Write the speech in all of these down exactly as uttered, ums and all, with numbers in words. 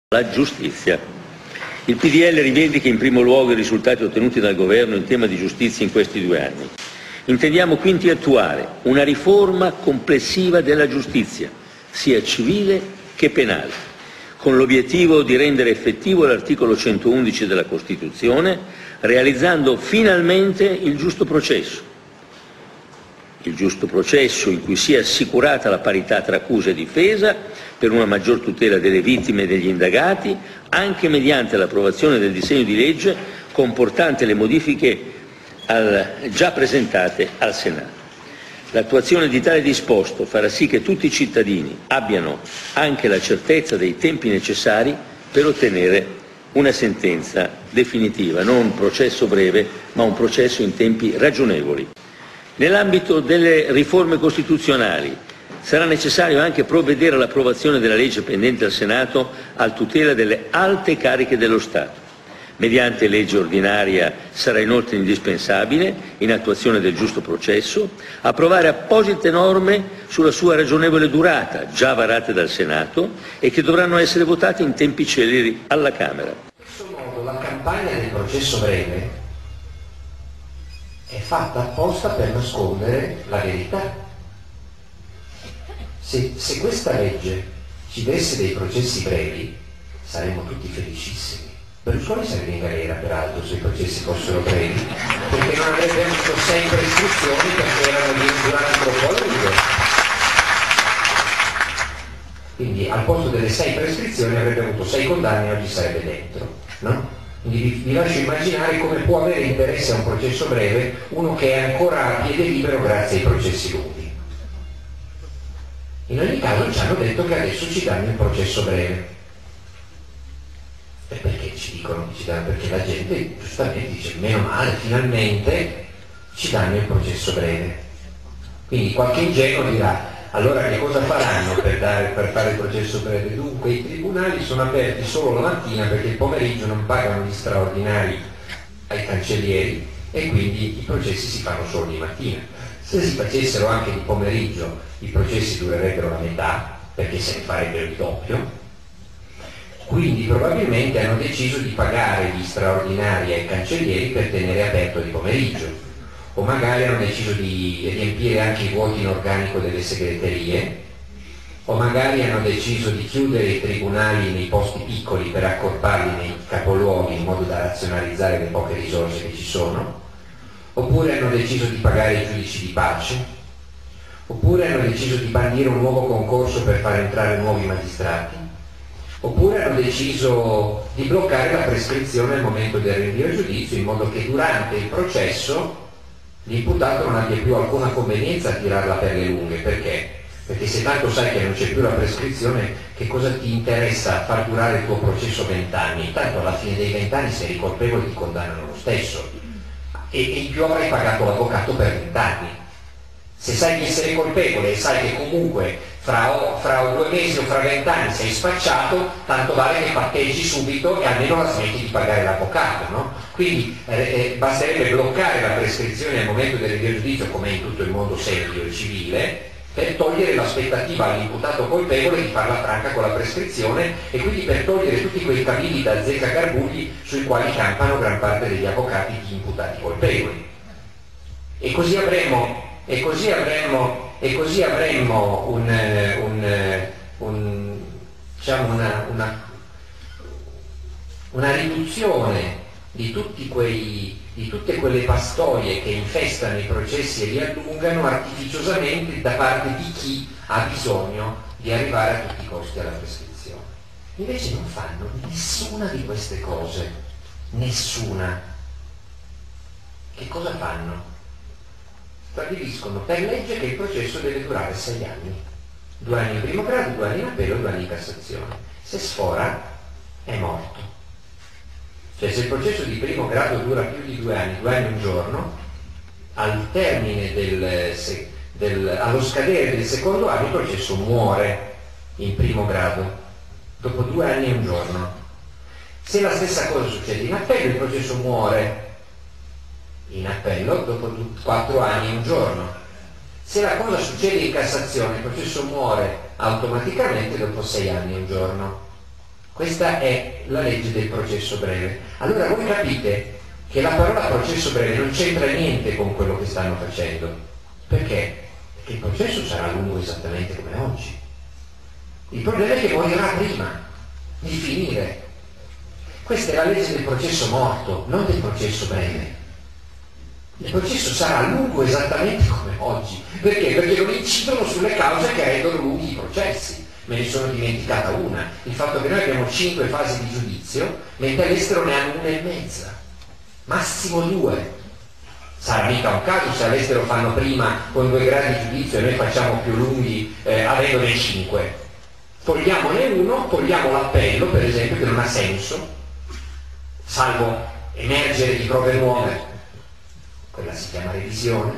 La giustizia. Il P D L rivendica in primo luogo i risultati ottenuti dal Governo in tema di giustizia in questi due anni. Intendiamo quindi attuare una riforma complessiva della giustizia, sia civile che penale, con l'obiettivo di rendere effettivo l'articolo centoundici della Costituzione, realizzando finalmente il giusto processo. Il giusto processo in cui sia assicurata la parità tra accusa e difesa per una maggior tutela delle vittime e degli indagati, anche mediante l'approvazione del disegno di legge comportante le modifiche al, già presentate al Senato. L'attuazione di tale disposto farà sì che tutti i cittadini abbiano anche la certezza dei tempi necessari per ottenere una sentenza definitiva, non un processo breve, ma un processo in tempi ragionevoli. Nell'ambito delle riforme costituzionali sarà necessario anche provvedere all'approvazione della legge pendente al Senato a tutela delle alte cariche dello Stato. Mediante legge ordinaria sarà inoltre indispensabile, in attuazione del giusto processo, approvare apposite norme sulla sua ragionevole durata, già varate dal Senato, e che dovranno essere votate in tempi celeri alla Camera. In questo modo la campagna del processo breve è fatta apposta per nascondere la verità. Se, se questa legge ci desse dei processi brevi, saremmo tutti felicissimi. Berlusconi sarebbe in galera, peraltro, se i processi fossero brevi, perché non avrebbe avuto sei prescrizioni perché erano durati troppo a lungo. Quindi al posto delle sei prescrizioni avrebbe avuto sei condanne e oggi sarebbe dentro, no? Quindi vi, vi lascio immaginare come può avere interesse a un processo breve uno che è ancora a piede libero grazie ai processi lunghi. In ogni caso ci hanno detto che adesso ci danno il processo breve. E perché ci dicono che ci danno? Perché la gente giustamente dice meno male, finalmente ci danno il processo breve. Quindi qualche ingenuo dirà allora che cosa faranno per, dare, per fare il processo breve? Dunque i tribunali sono aperti solo la mattina perché il pomeriggio non pagano gli straordinari ai cancellieri e quindi i processi si fanno solo di mattina. Se si facessero anche di pomeriggio i processi durerebbero la metà perché se ne farebbero il doppio. Quindi probabilmente hanno deciso di pagare gli straordinari ai cancellieri per tenere aperto di pomeriggio. O magari hanno deciso di riempire anche i vuoti in organico delle segreterie, o magari hanno deciso di chiudere i tribunali nei posti piccoli per accorparli nei capoluoghi in modo da razionalizzare le poche risorse che ci sono, oppure hanno deciso di pagare i giudici di pace, oppure hanno deciso di bandire un nuovo concorso per far entrare nuovi magistrati, oppure hanno deciso di bloccare la prescrizione al momento del rinvio a giudizio in modo che durante il processo l'imputato non abbia più alcuna convenienza a tirarla per le lunghe. Perché? Perché se tanto sai che non c'è più la prescrizione, che cosa ti interessa far durare il tuo processo vent'anni? Tanto alla fine dei vent'anni se eri colpevole ti condannano lo stesso e, e in più avrai pagato l'avvocato per vent'anni. Se sai di essere colpevole e sai che comunque fra, fra due mesi o fra vent'anni sei spacciato, tanto vale che patteggi subito e almeno la smetti di pagare l'avvocato, no? Quindi eh, basterebbe bloccare la prescrizione al momento del rinvio a giudizio, come in tutto il mondo serio e civile, per togliere l'aspettativa all'imputato colpevole di farla franca con la prescrizione e quindi per togliere tutti quei cavilli da azzeccagarbugli sui quali campano gran parte degli avvocati di imputati colpevoli. E così avremo, e così avremo, e così avremo un, un, un, diciamo una, una, una riduzione di, tutti quei, di tutte quelle pastoie che infestano i processi e li allungano artificiosamente da parte di chi ha bisogno di arrivare a tutti i costi alla prescrizione. Invece non fanno nessuna di queste cose, nessuna. Che cosa fanno? Stabiliscono per legge che il processo deve durare sei anni, due anni in primo grado, due anni in appello, due anni in Cassazione. Se sfora è morto. Cioè se il processo di primo grado dura più di due anni, due anni e un giorno, al termine del, del, allo scadere del secondo anno il processo muore in primo grado, dopo due anni e un giorno. Se la stessa cosa succede in appello, il processo muore in appello dopo quattro anni e un giorno. Se la cosa succede in Cassazione, il processo muore automaticamente dopo sei anni e un giorno. Questa è la legge del processo breve. Allora voi capite che la parola processo breve non c'entra niente con quello che stanno facendo. Perché? Perché il processo sarà lungo esattamente come oggi. Il problema è che morirà prima di finire. Questa è la legge del processo morto, non del processo breve. Il processo sarà lungo esattamente come oggi. Perché? Perché non incidono sulle cause che rendono lunghi i processi. Me ne sono dimenticata una, il fatto che noi abbiamo cinque fasi di giudizio, mentre all'estero ne hanno una e mezza, massimo due. Sarà mica un caso se all'estero fanno prima con due gradi di giudizio e noi facciamo più lunghi eh, avendone cinque. Togliamone uno, togliamo l'appello, per esempio, che non ha senso, salvo emergere di prove nuove, quella si chiama revisione,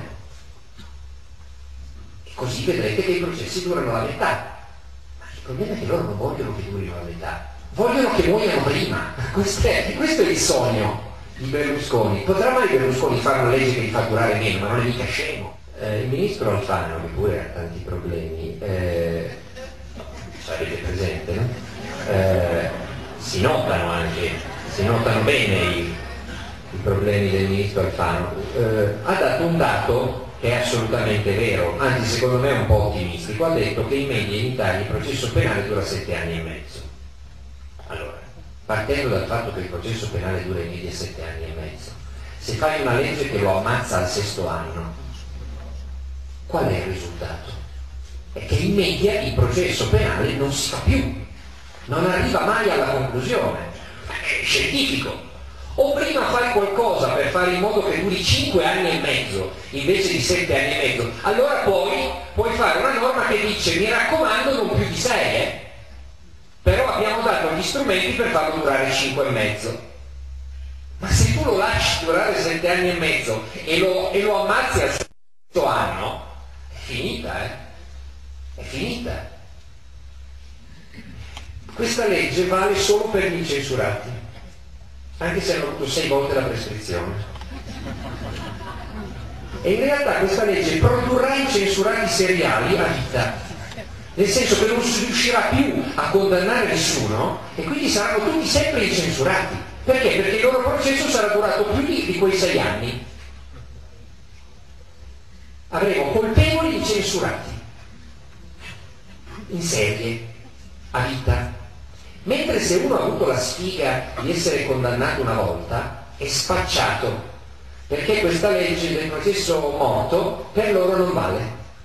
e così vedrete che i processi durano la metà. Il problema è che loro non vogliono che durino la metà, vogliono che muoiano prima. Questo è, questo è il sogno di Berlusconi. Potrà mai Berlusconi fare una legge che gli fa durare meno, ma non è mica scemo. Eh, il ministro Alfano, che pure ha tanti problemi, eh, sarete presente, no? Eh, si notano anche, si notano bene i, i problemi del ministro Alfano. Eh, ha dato un dato che è assolutamente vero, anzi secondo me è un po' ottimistico. Ha detto che in media in Italia il processo penale dura sette anni e mezzo. Allora, partendo dal fatto che il processo penale dura in media sette anni e mezzo, se fai una legge che lo ammazza al sesto anno, qual è il risultato? È che in media il processo penale non si fa più, non arriva mai alla conclusione, è scientifico. O prima fai qualcosa per fare in modo che duri cinque anni e mezzo invece di sette anni e mezzo, allora poi puoi fare una norma che dice mi raccomando non più di sei, eh? Però abbiamo dato gli strumenti per farlo durare cinque e mezzo. Ma se tu lo lasci durare sette anni e mezzo e lo, e lo ammazzi al sesto anno, è finita, eh? È finita. Questa legge vale solo per gli incensurati, anche se hanno avuto sei volte la prescrizione. E in realtà questa legge produrrà incensurati seriali a vita, nel senso che non si riuscirà più a condannare nessuno e quindi saranno tutti sempre incensurati. Perché? Perché il loro processo sarà durato più di, di quei sei anni. Avremo colpevoli incensurati in serie a vita. Mentre se uno ha avuto la sfiga di essere condannato una volta, è spacciato, perché questa legge del processo morto per loro non vale.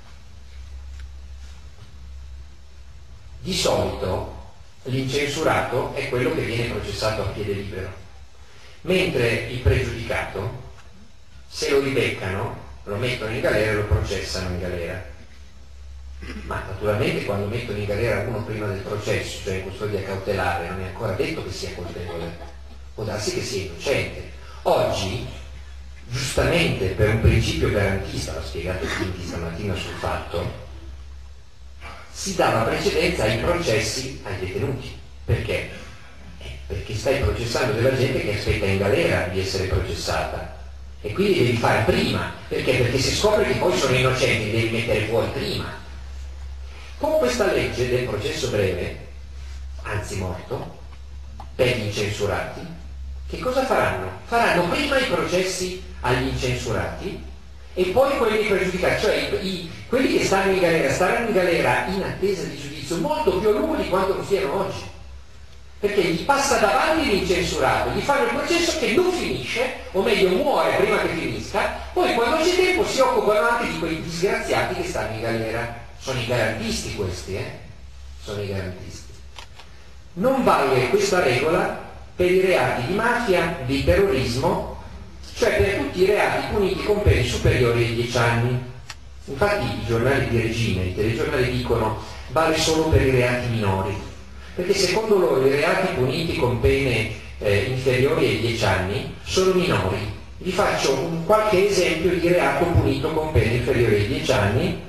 Di solito l'incensurato è quello che viene processato a piede libero, mentre il pregiudicato, se lo ribeccano, lo mettono in galera e lo processano in galera. Ma naturalmente quando mettono in galera uno prima del processo, cioè in custodia cautelare, non è ancora detto che sia colpevole, può darsi che sia innocente. Oggi, giustamente per un principio garantista, l'ha spiegato Quinti stamattina sul Fatto, si dava precedenza ai processi ai detenuti. Perché? Eh, perché stai processando della gente che aspetta in galera di essere processata e quindi devi fare prima. Perché? Perché se scopri che poi sono innocenti devi mettere fuori prima. Con questa legge del processo breve, anzi morto, per gli incensurati, che cosa faranno? Faranno prima i processi agli incensurati e poi quelli pregiudicati, cioè i, i, quelli che stanno in galera, staranno in galera in attesa di giudizio molto più a lungo di quanto lo siano oggi, perché gli passa davanti l'incensurato, gli fanno il processo che non finisce, o meglio muore prima che finisca, poi quando c'è tempo si occupano anche di quei disgraziati che stanno in galera. Sono i garantisti questi, eh? Sono i garantisti. Non vale questa regola per i reati di mafia, di terrorismo, cioè per tutti i reati puniti con pene superiori ai dieci anni. Infatti i giornali di regime, i telegiornali dicono vale solo per i reati minori, perché secondo loro i reati puniti con pene eh, inferiori ai dieci anni sono minori. Vi faccio un qualche esempio di reato punito con pene inferiori ai dieci anni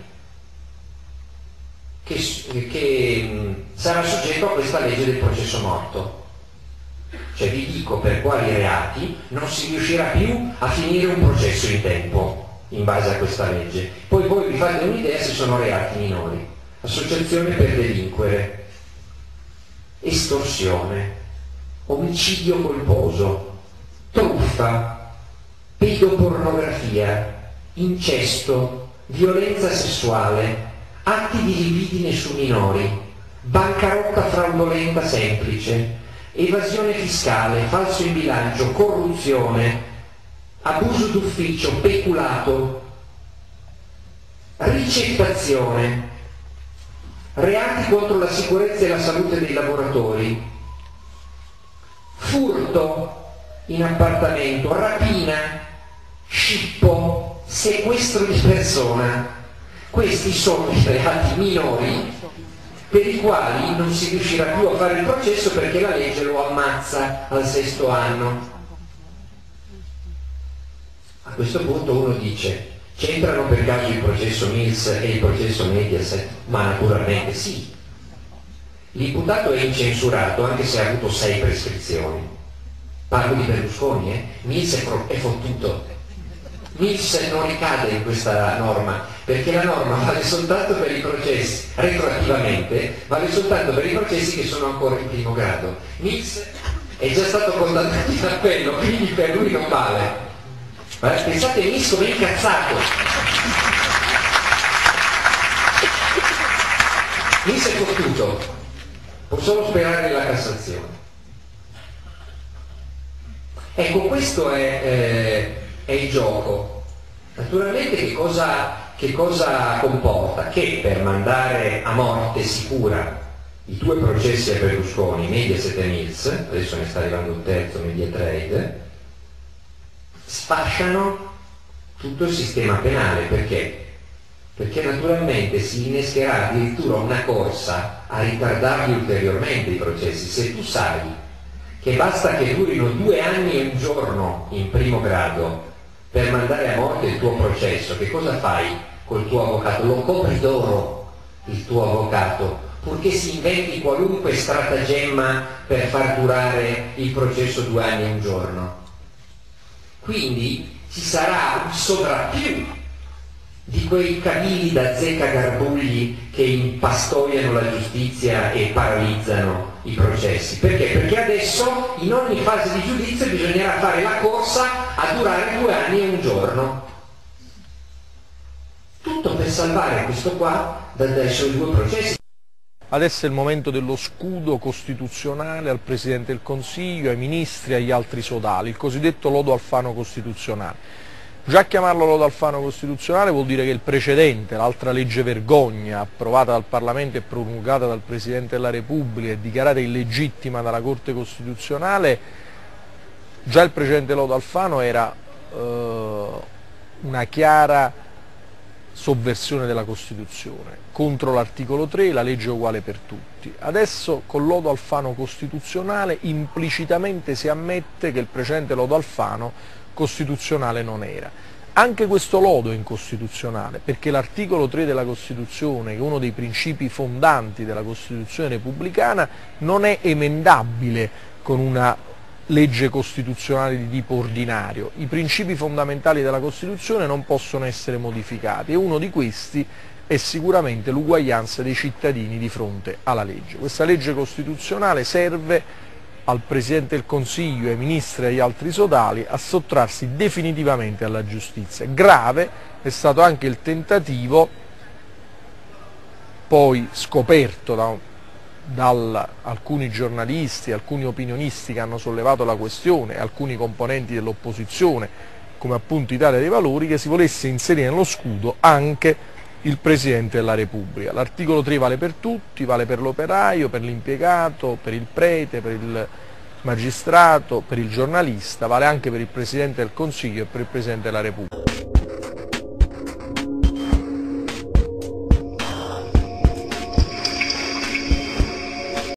che, che mh, sarà soggetto a questa legge del processo morto. Cioè vi dico per quali reati non si riuscirà più a finire un processo in tempo in base a questa legge. Poi voi vi fate un'idea se sono reati minori. Associazione per delinquere, estorsione, omicidio colposo, truffa, pedopornografia, incesto, violenza sessuale, atti di libidine su minori, bancarotta fraudolenta semplice, evasione fiscale, falso in bilancio, corruzione, abuso d'ufficio, peculato, ricettazione, reati contro la sicurezza e la salute dei lavoratori, furto in appartamento, rapina, scippo, sequestro di persona. Questi sono i reati minori per i quali non si riuscirà più a fare il processo perché la legge lo ammazza al sesto anno. A questo punto uno dice: c'entrano per caso il processo Mills e il processo Mediaset? Ma naturalmente sì. L'imputato è incensurato anche se ha avuto sei prescrizioni. Parlo di Berlusconi, eh? Mills è, è fottuto. Mills non ricade in questa norma, perché la norma vale soltanto per i processi, retroattivamente, vale soltanto per i processi che sono ancora in primo grado. Mills è già stato condannato in appello, quindi per lui non vale. Ma pensate a Mills come è incazzato. Mills è fottuto, può solo sperare nella Cassazione. Ecco, questo è, eh, è il gioco. Naturalmente che cosa, che cosa comporta? Che per mandare a morte sicura i due processi a Berlusconi, Mediaset e Mills, adesso ne sta arrivando un terzo, Mediatrade, sfasciano tutto il sistema penale. Perché? Perché naturalmente si innescherà addirittura una corsa a ritardarli ulteriormente i processi. Se tu sai che basta che durino due anni e un giorno in primo grado per mandare a morte il tuo processo, che cosa fai col tuo avvocato? Lo copri d'oro il tuo avvocato, purché si inventi qualunque stratagemma per far durare il processo due anni e un giorno. Quindi ci sarà un sovrappiù di quei cavilli da zecca garbugli che impastoiano la giustizia e paralizzano i processi. Perché? Perché adesso in ogni fase di giudizio bisognerà fare la corsa a durare due anni e un giorno. Tutto per salvare questo qua dai suoi due processi. Adesso è il momento dello scudo costituzionale al Presidente del Consiglio, ai ministri e agli altri sodali, il cosiddetto lodo Alfano costituzionale. Già chiamarlo lodo Alfano costituzionale vuol dire che il precedente, l'altra legge vergogna, approvata dal Parlamento e promulgata dal Presidente della Repubblica e dichiarata illegittima dalla Corte Costituzionale, già il precedente lodo Alfano era eh, una chiara sovversione della Costituzione, contro l'articolo tre, la legge è uguale per tutti. Adesso col lodo Alfano costituzionale implicitamente si ammette che il precedente lodo Alfano costituzionale non era. Anche questo lodo è incostituzionale, perché l'articolo tre della Costituzione, che è uno dei principi fondanti della Costituzione repubblicana, non è emendabile con una legge costituzionale di tipo ordinario. I principi fondamentali della Costituzione non possono essere modificati e uno di questi è sicuramente l'uguaglianza dei cittadini di fronte alla legge. Questa legge costituzionale serve al Presidente del Consiglio, ai ministri e agli altri sodali a sottrarsi definitivamente alla giustizia. Grave è stato anche il tentativo, poi scoperto da, da alcuni giornalisti, alcuni opinionisti che hanno sollevato la questione, alcuni componenti dell'opposizione, come appunto Italia dei Valori, che si volesse inserire nello scudo anche il Presidente della Repubblica. L'articolo tre vale per tutti, vale per l'operaio, per l'impiegato, per il prete, per il magistrato, per il giornalista, vale anche per il Presidente del Consiglio e per il Presidente della Repubblica.